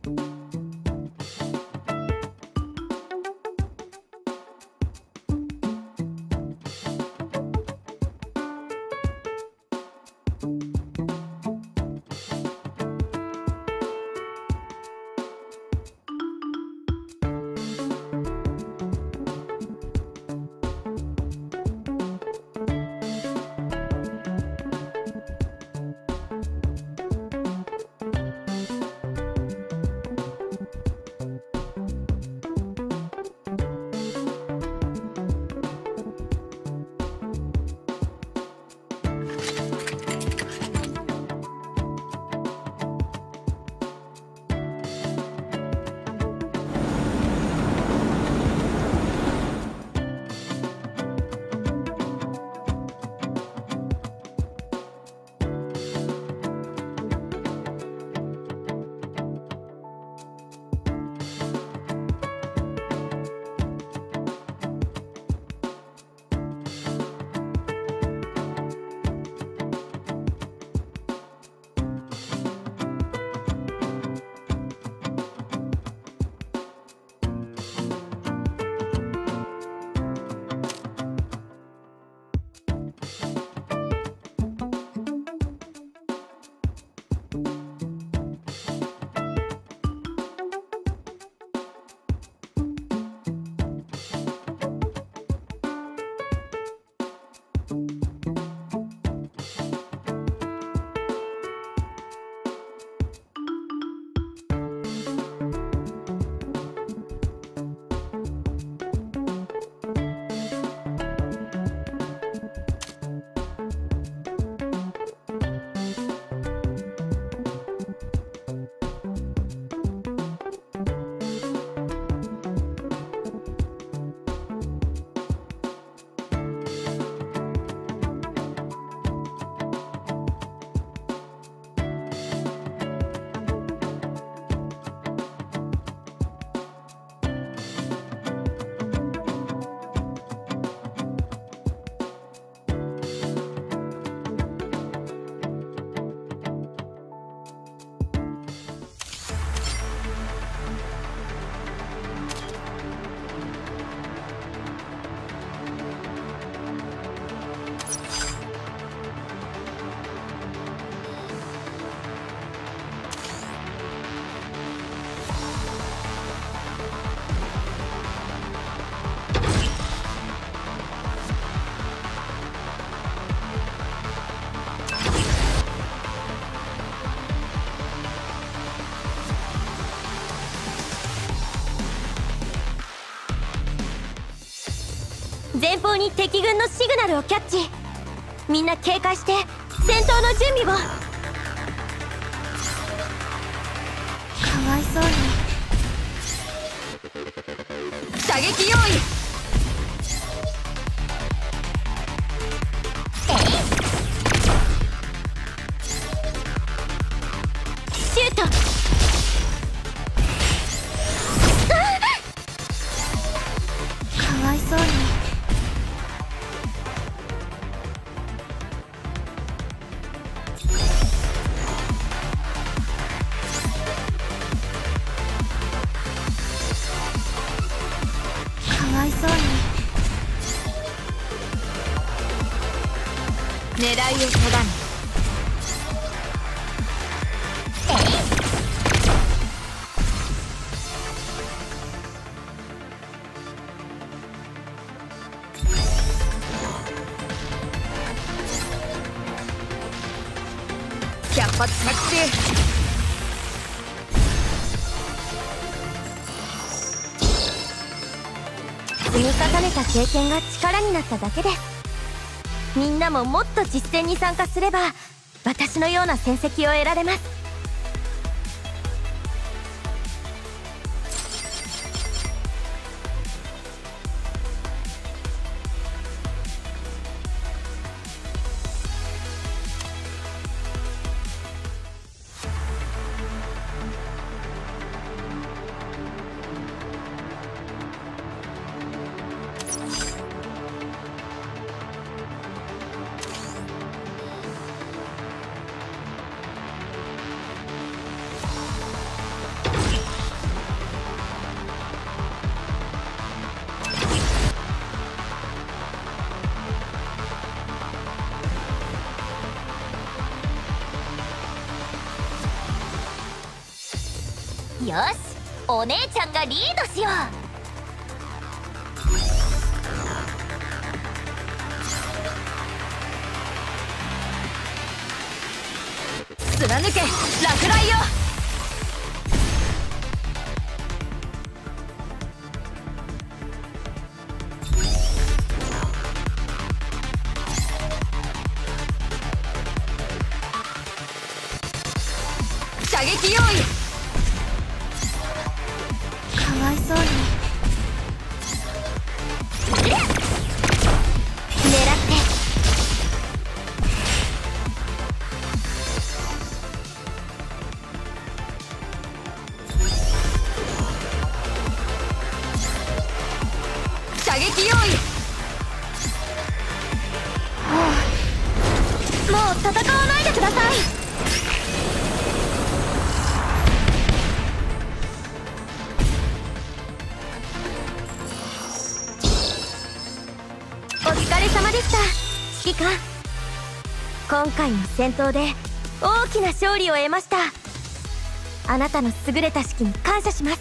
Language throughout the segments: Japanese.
前方に敵軍のシグナルをキャッチ。みんな警戒して戦闘の準備を。かわいそうに。射撃用意。シュート。かわいそうに。かわいそうに。狙いを定め。100発着地。積み重ねた経験が力になっただけです。みんなももっと実戦に参加すれば私のような戦績を得られます。 よし、お姉ちゃんがリードしよう。貫け落雷よ。射撃用意。かわいそうに。狙って射撃用意。もう戦わないでください。お疲れ様でした、指揮官。今回の戦闘で大きな勝利を得ました。あなたの優れた指揮に感謝します。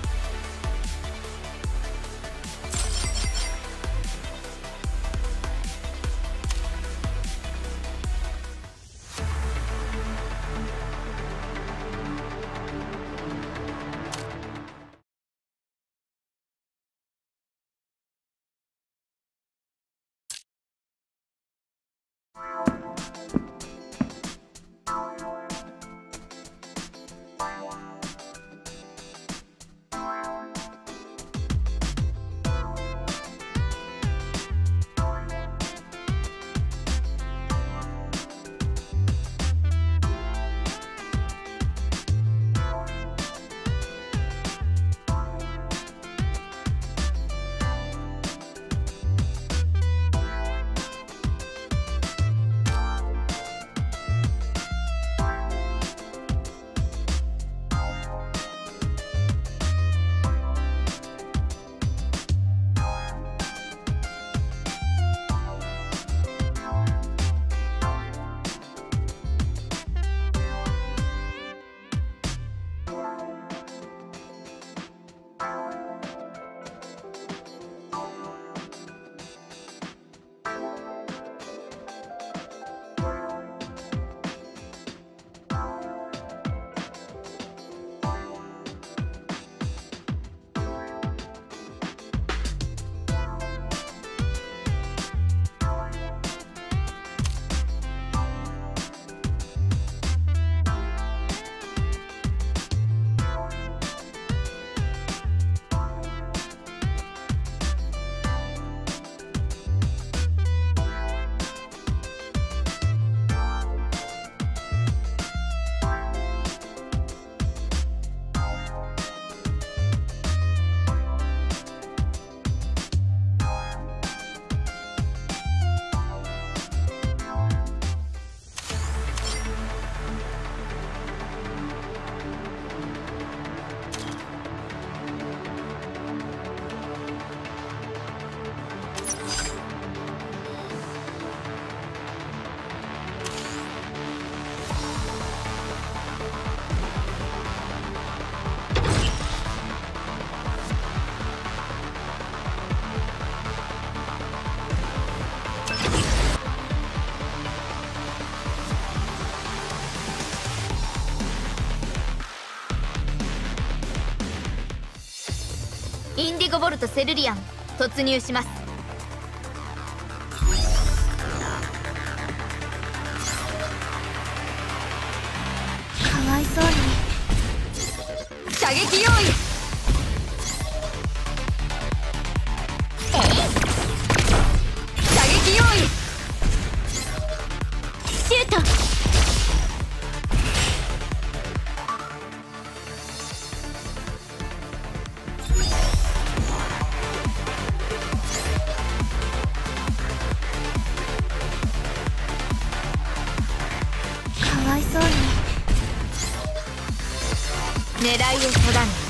インディゴボルトセルリアン突入します。かわいそうに。射撃用意。射撃用意。シュート。かわいそうに。狙いを定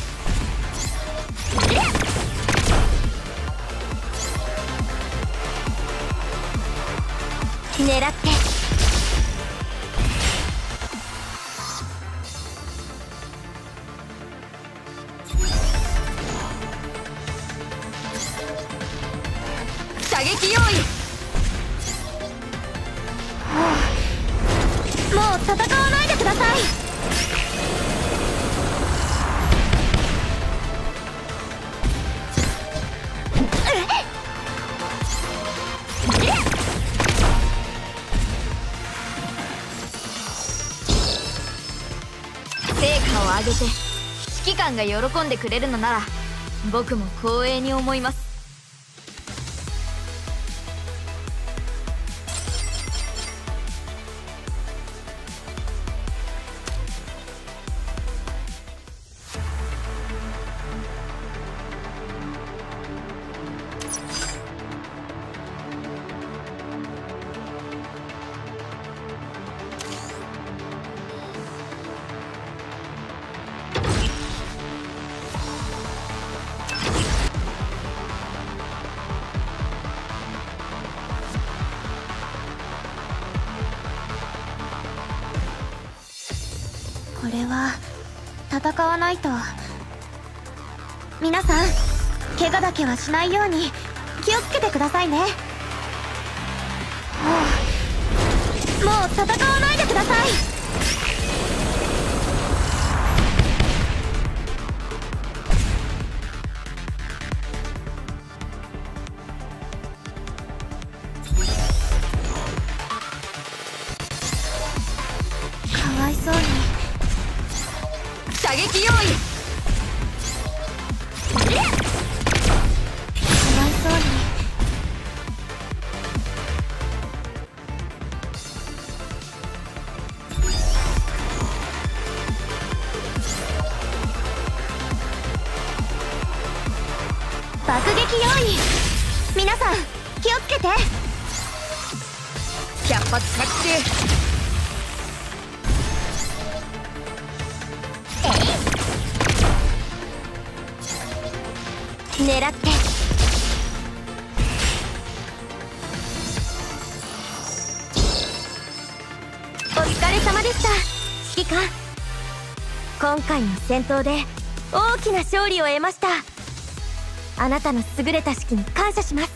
め狙って。 撃用意。もう戦わないでください。成果を上げて指揮官が喜んでくれるのなら僕も光栄に思います。これは戦わないと。皆さん怪我だけはしないように気をつけてくださいね。もう戦わないでください。かわいそうに。射撃用意。かわいそうに。爆撃用意。皆さん気をつけて。百発百中。狙って。お疲れ様でした指揮官。今回の戦闘で大きな勝利を得ました。あなたの優れた指揮に感謝します。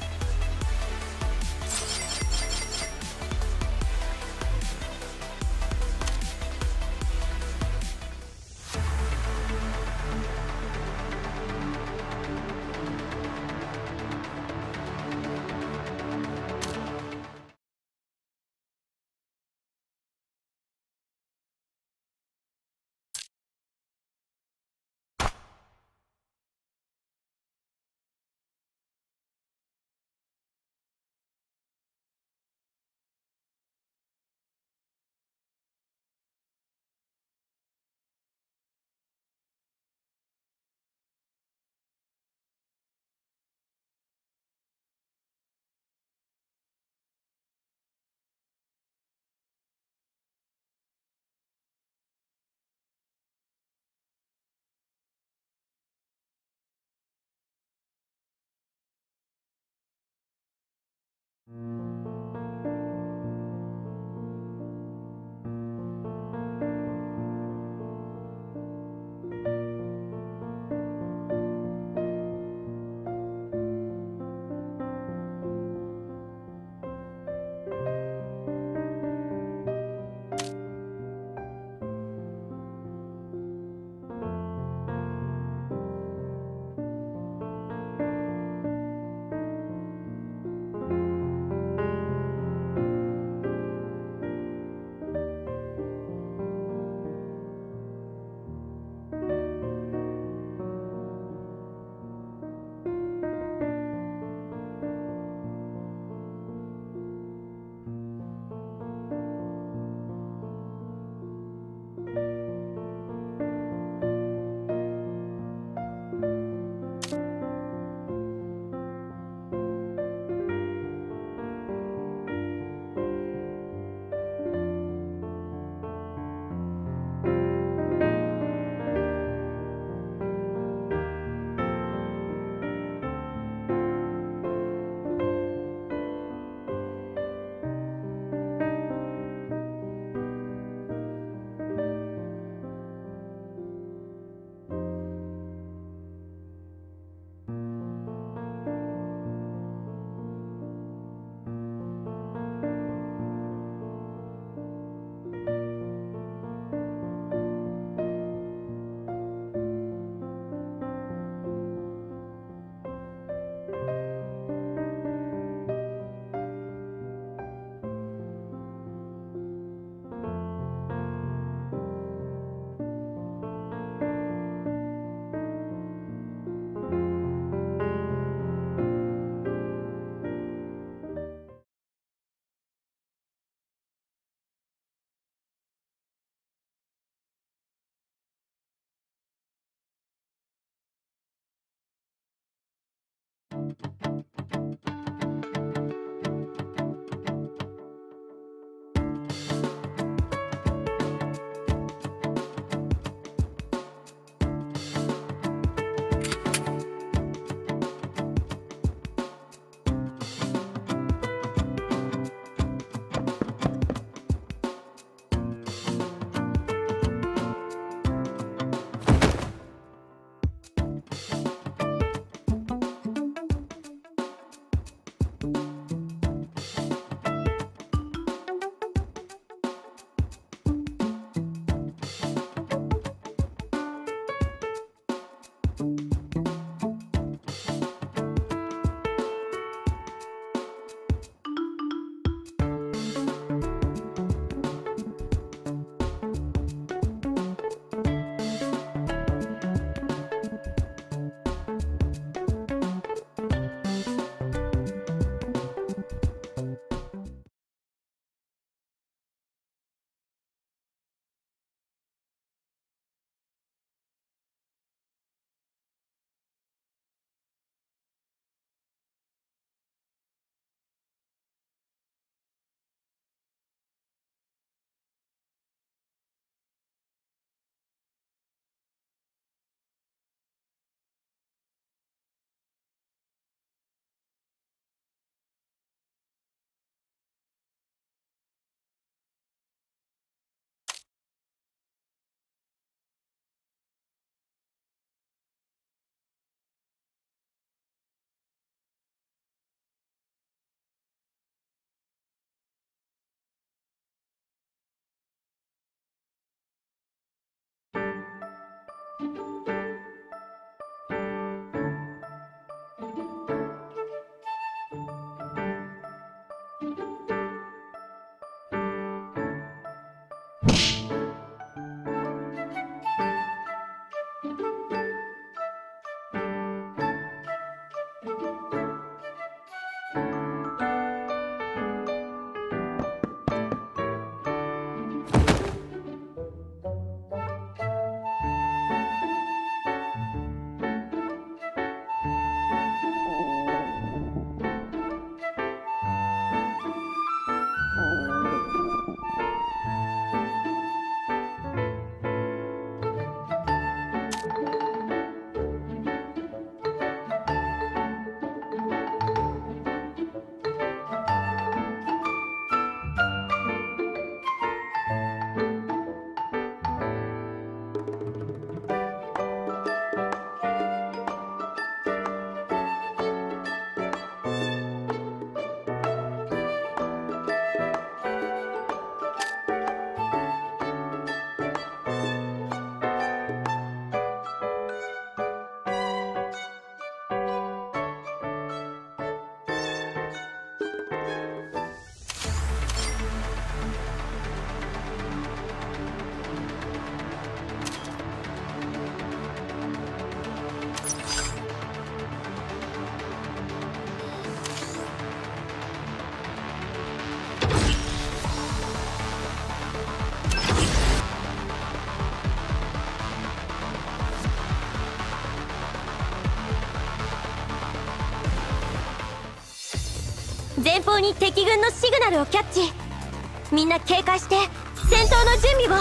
前方に敵軍のシグナルをキャッチ。みんな警戒して戦闘の準備を。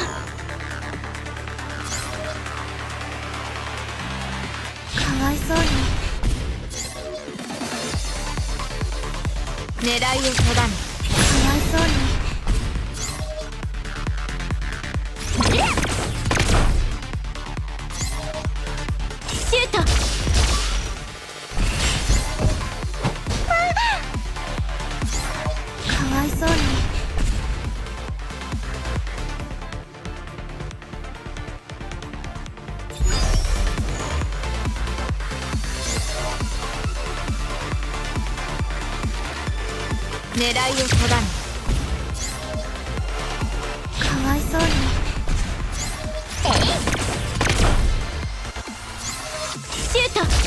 かわいそうに。狙いを定め。かわいそうに。シュート。かわいそうに。狙いを定め。かわいそうに。シュート。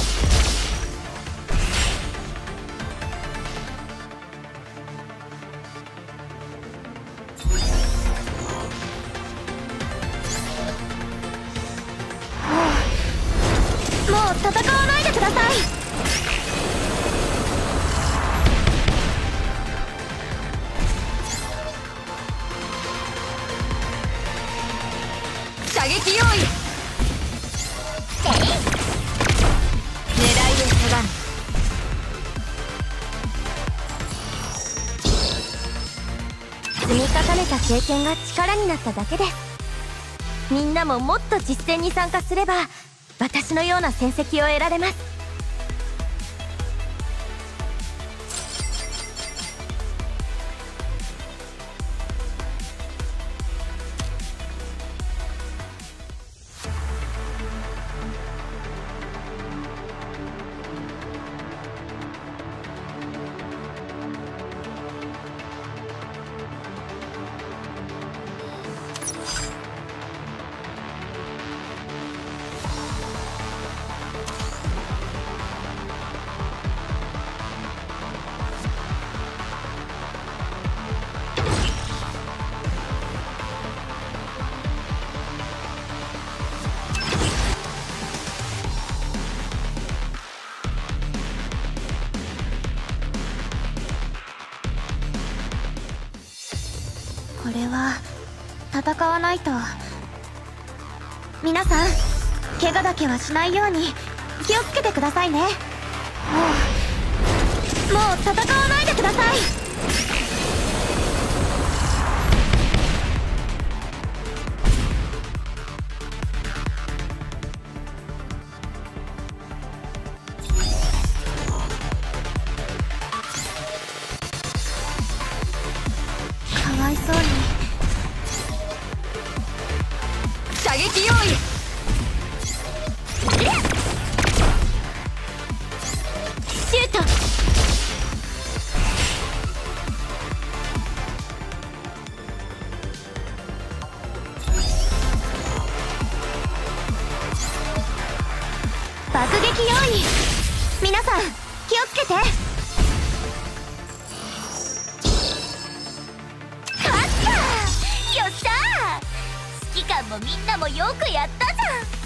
もう戦わないでください。射撃用意。狙いを定め。積み重ねた経験が力になっただけです。みんなももっと実戦に参加すれば私のような戦績を得られます。 れは戦わないと。皆さん怪我だけはしないように気をつけてくださいね。もう戦わないでください。かわいそうに。射撃用意。シュート。爆撃用意。皆さん気をつけて。勝った。よっしゃー。指揮官もみんなもよくやったじゃん。